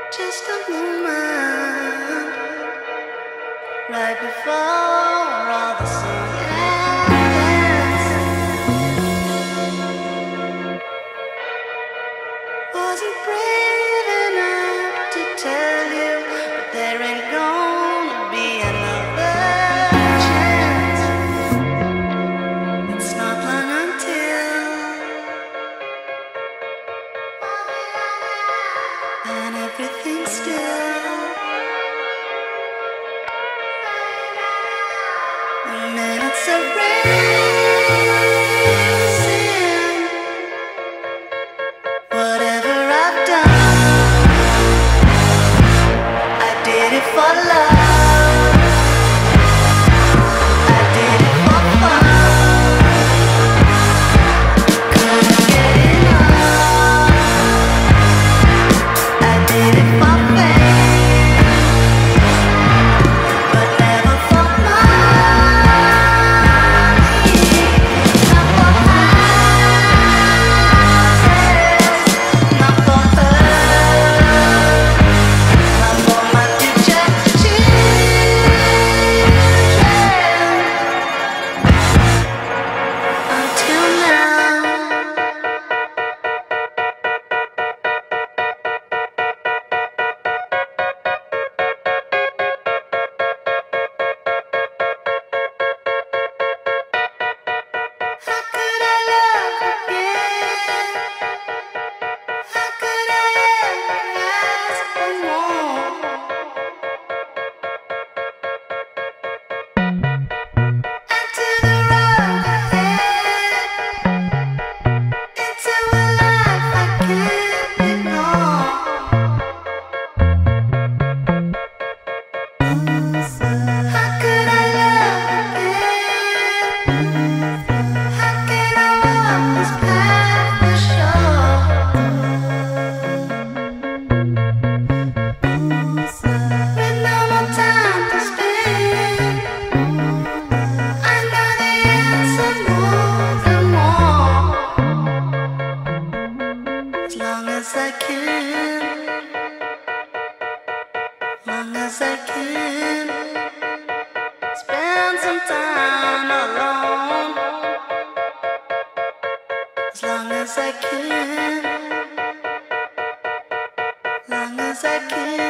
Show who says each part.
Speaker 1: Just a moment right before all the sun ends. Wasn't brave enough to tell you, but there ain't gonna be another chance. It's not long until, and everything's still. The minutes are racing. Whatever I've done, I did it for love. I did it for fun. Couldn't get enough. I did it for fame, but never for money. Not for houses, not for her, not for my future children. Until now. How could I love again? How could I ever ask for more? And to the road ahead, into a life I can't ignore. How could I love again? How can I walk this path for sure? With no more time to spend, I know the answer more and more. As long as I can, long as I can, spend some time alone. As long as I can, long as I can.